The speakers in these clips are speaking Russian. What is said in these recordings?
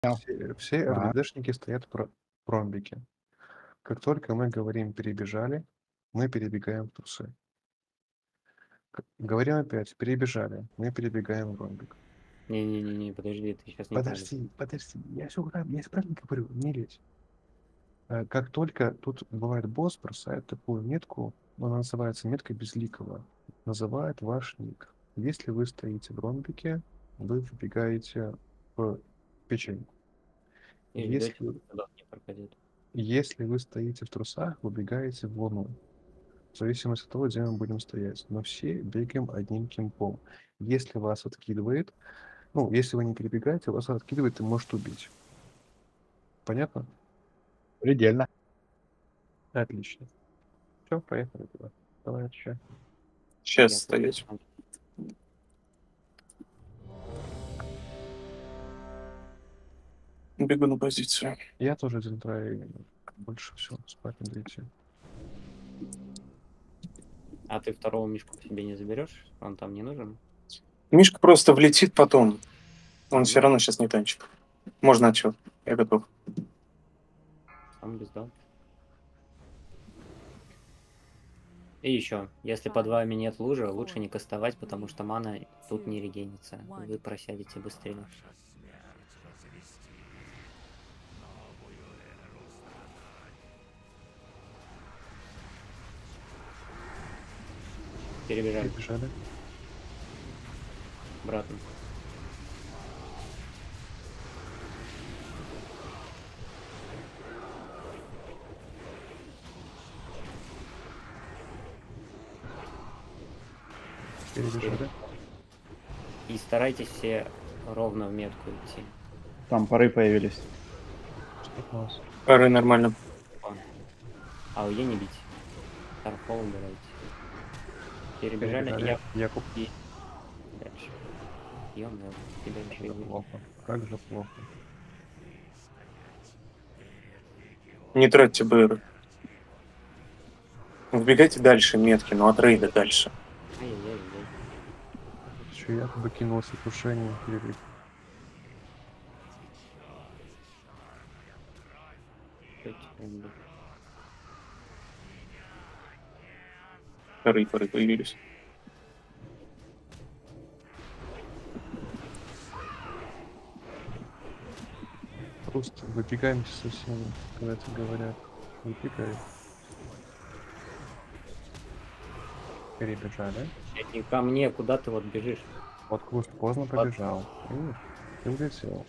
Все РДДшники стоят в ромбике. Как только мы говорим «перебежали», мы перебегаем в трусы. Говорим опять «перебежали», мы перебегаем в ромбик. Не-не-не, подожди, ты сейчас неправильно. Подожди, я правильно говорю, не лезь. Как только тут бывает босс, бросает такую метку, она называется метка безликого, называет ваш ник. Если вы стоите в ромбике, вы выбегаете в печеньку. И ждете, Если, пока дот не пропадет. если вы стоите в трусах, выбегаете в луну. В зависимости от того, где мы будем стоять. Но все бегаем одним кемпом. Если вас откидывает, ну, если вы не перебегаете, вас откидывает и может убить. Понятно? Предельно. Отлично. Все, поехали туда. Давай отвечай. Сейчас Я стоять. Бегу на позицию. Я тоже один трай больше всего спать надо идти. А ты второго мишку к себе не заберешь? Он там не нужен? Мишка просто влетит потом. Он все равно сейчас не танчит. Можно отчет. Я готов. Сам без дал. И еще, если под вами нет лужи, лучше не кастовать, потому что мана тут не регенится. Вы просядете быстрее. Перебежали. Перебежали. Обратно. Перебежали. И старайтесь все ровно в метку идти. Там пары появились. Стопнулся. Пары нормально. А УЕ не бить. Старфол убирайте. Перебежали. Якуб. И дальше. Ё-моё, тебя еще и Как же плохо. Как же плохо. Не тратьте БР. Вбегайте дальше метки, но от рейда дальше. Ай-яй-яй-яй. Еще якобы кинулся крушение. Перебег. Пары появились. Просто выбегаемся со всеми, когда тебе говорят. Выбегай. Перебежали. И ко мне, куда ты вот бежишь? Вот Куст поздно побежал. Видишь? Ты улетел.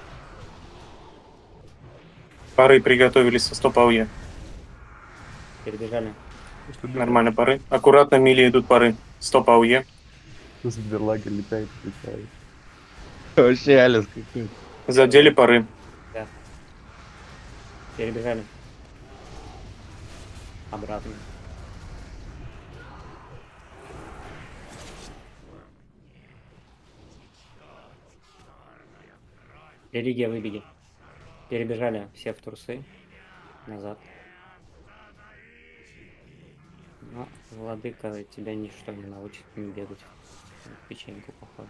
Пары приготовились со стоп АУЕ. Перебежали. Нормально пары. Аккуратно мили идут пары. Стоп АУЕ. Сберлагер летает, летает. Вообще Алис какой. Задели пары. Да. Перебежали. Обратно. Религия, выбеги. Перебежали все в турсы. Назад. Ну, владыка тебя ничто не научит не бегать в печеньку, походу.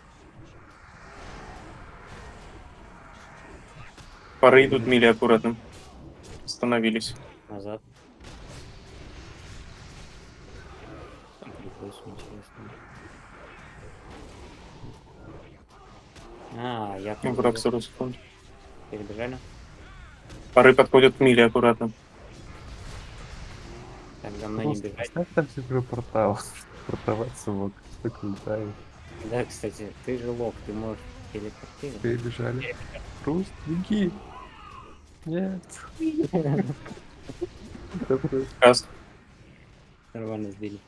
Пары идут мили аккуратно. Остановились. Назад. Интересно. А, я Враг 40 секунд. перебежали. Пары подходят к мили аккуратно. Так, за мной не бежать. Ставь там себе портал. Портоваться мог. Столько летает. Да, кстати, ты же лох, ты можешь телепортировать. Перебежали. Руст, беги. Нет. Каст. Нормально сбили.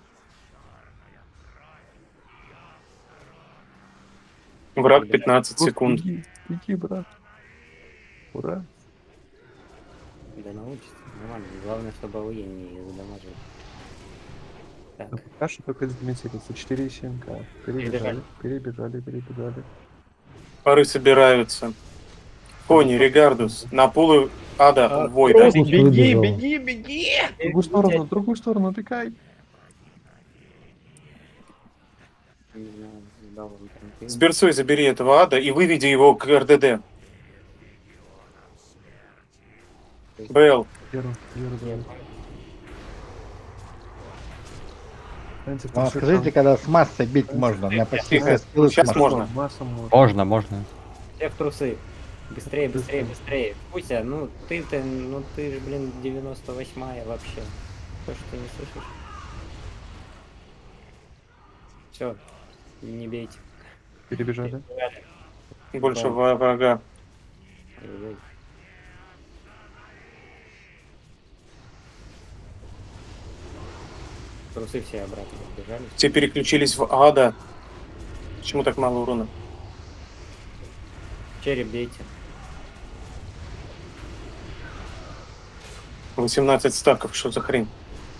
Враг 15 секунд. Беги, беги, брат. Ура. Да научится, нормально. Главное, чтобы АОЕ не задамажил. Так, Каша только изменится. 4,7к. Перебежали. Пары собираются. Кони, Регардус. На полу ада Войда. Беги, беги! В другую сторону, тыкай. не знаю, сдал он там. С берцой забери этого ада и выведи его к РДД. БЛ. Веру, да. Танцев, Ну, ты что скажите, там? когда с массой бить можно? У меня почти все скиллы с Сейчас массой. можно. Масса можно. Можно, можно. Все в трусы. Быстрее, быстрее, Быстро. быстрее. Пуся, ну ты же, блин, 98-я вообще. То, что ты не слышишь. Все, не бейте. Перебежали. Больше Да. врага. Ой-ой-ой. Трусы все обратно побежали. Все переключились в ада. Почему так мало урона? Череп бейте. 18 стаков, что за хрень?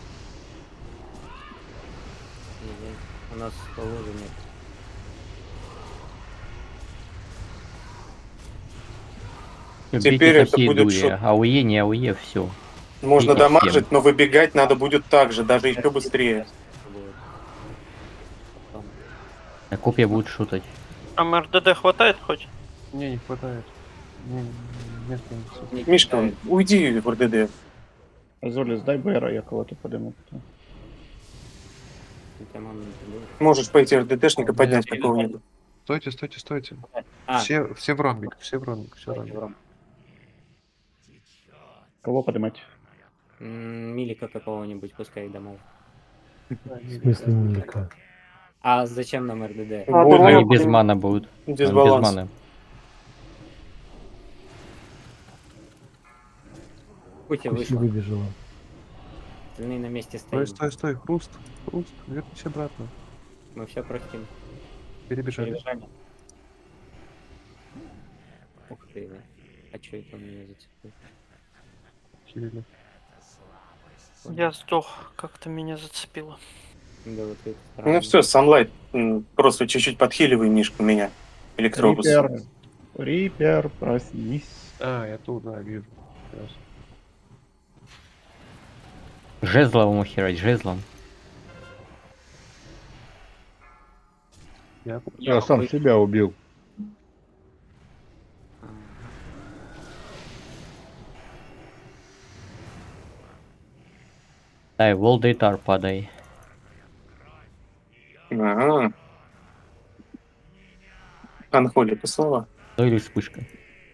Ой-ой. У нас лужи нет. Теперь Бейте это со всей будет дури. шут. АУЕ, не АУЕ, все. Можно Бейте дамажить, но выбегать надо будет так же, даже еще быстрее. Будет. Потом. А копья будут шутать. А МРДД хватает хоть? Не хватает. Нет, нет. Не Мишка, кидает. уйди в РДД. Золис, дай БР, я кого-то подниму. Там он будет. Можешь пойти РДДшника поднять какого-нибудь. Стойте. А, Все в ромбик, все в ромбик. давайте в ром. Кого поднимать? Милика какого-нибудь, пускай домой. В смысле Милика? А зачем нам РДД? Будет Они без мана будут. Они без дисбаланс. маны. Пусть я Пусть вышла. выбежала. Остальные на месте стоим. Стой. Хруст. Вернись обратно. Мы все простим. Перебежали. Перебежали. Ух ты. А чё это он меня зацепил? Хилили. Я сдох, как-то меня зацепило. Да, вот это Ну странно. все, Sunlight, просто чуть-чуть подхиливай Мишку меня. Электробус. Рипер, проснись. Я тут, да, вижу. Сейчас. Жезлом ему херать, жезлом. Я сам себя убил. Дай, Волдейтар падай. Ага. Анхоли послала. Ну или вспышка.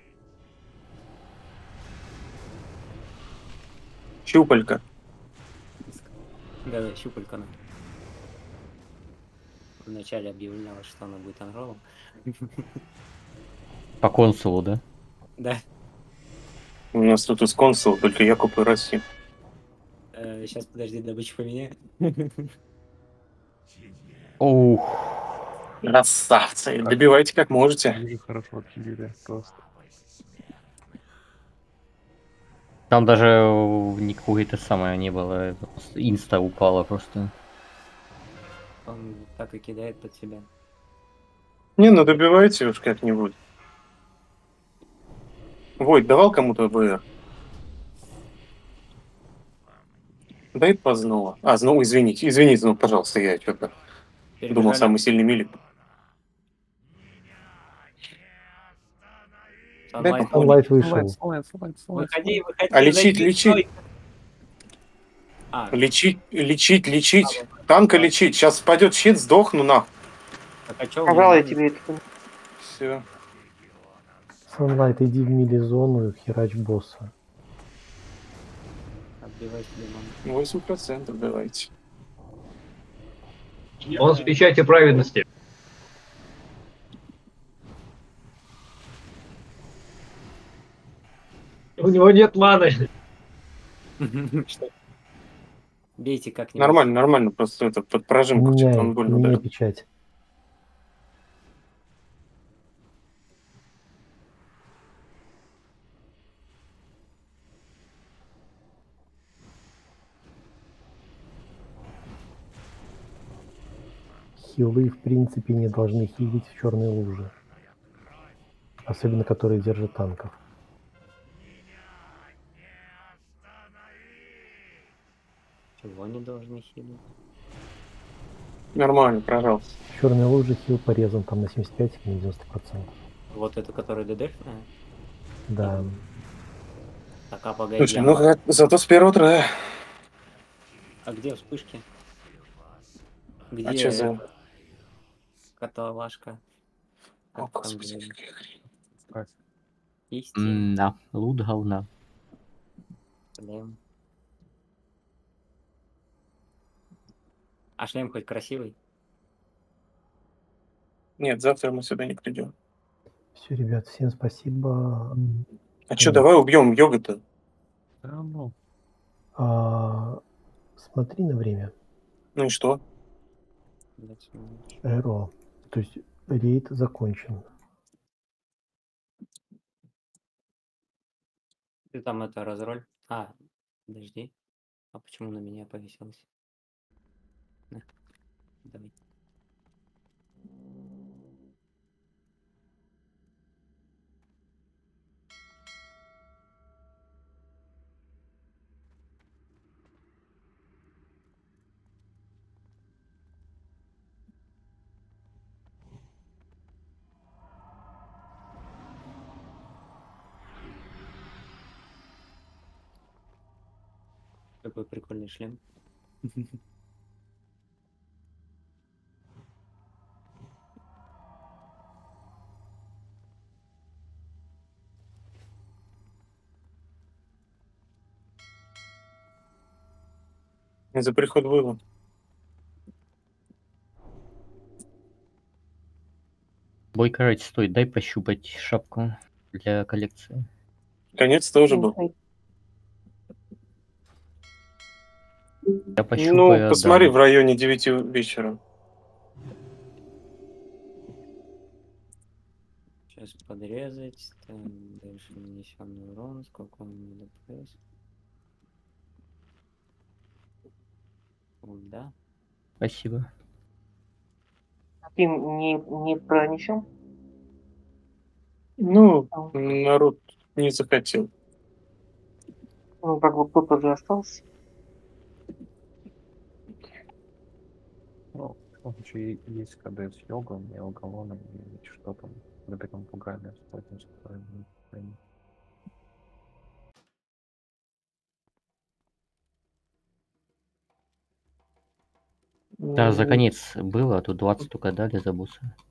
Щупалька. Да, щупалька она. Вначале объявляла, что она будет анролом. По консулу, да? Да. У нас тут из консул, только Якуб и Россия. Сейчас, подожди, добычу поменяю. Ух. Красавцы. Добивайте как можете. Вижу, хорошо отхилили. Просто. Там даже никакой это самое не было. Это просто инста упала просто. Он так и кидает под себя. Не, ну добивайте уж как-нибудь. Войт, давал кому-то ВР? Дай познула. Извините, ну, пожалуйста, я что-то думал, самый сильный милик. Sunlight. Sunlight вышел. Выходи. А лечить, зайди, лечить. стой. А, Лечить. Танка лечить. Сейчас спадет щит, сдохну нахуй. так а чё Пожалуй, я вы- тебе это... Все. Sunlight, иди в мили-зону и херач босса. Отбивай себе ману. 8% давайте. Он с печати праведности. У него нет маны. Что? Бейте как-нибудь. Нормально, просто это под прожимку, типа, он больно Меняй ударил. печать. Хилы в принципе не должны хилить в черной луже. Особенно которые держат танков. Чего они должны хилить? Нормально, прожался. В черной луже хил порезан там на 75 или на 90%. Вот это, которая ДДшная? Да. Так, а погоди, Слушай, ну зато с первого трая. а где вспышки? А Где че за... каталажка? О, Как там господи, говорили? какая хрень. Кать, Истина. Да, лут говна. Шлем. А шлем хоть красивый? Нет, завтра мы сюда не придем. Все, ребят, всем спасибо. А че, давай убьем йога-то? да ну, Смотри на время. Ну и что? Эро. То есть рейд закончен. Ты там это разроль? А, подожди. А почему на меня повесилось? На, давай. Какой прикольный шлем. За приход было. Бой, короче, стой, дай пощупать шапку для коллекции. Конец тоже был. Я Ну, пощупаю, посмотри, отдам. в районе 9 вечера. Сейчас подрезать. Там дальше нанесенный урон. Сколько он ДПС? Вот, да. Спасибо. Им не пронесем? Ну, народ не захотел. Ну, как бы кто-то же остался. ну, в любом случае, есть КД с йогом и алкоголем, и что там, наберем пугами, сплотим спокойно. Да, за конец было, а тут 20 только дали за босса.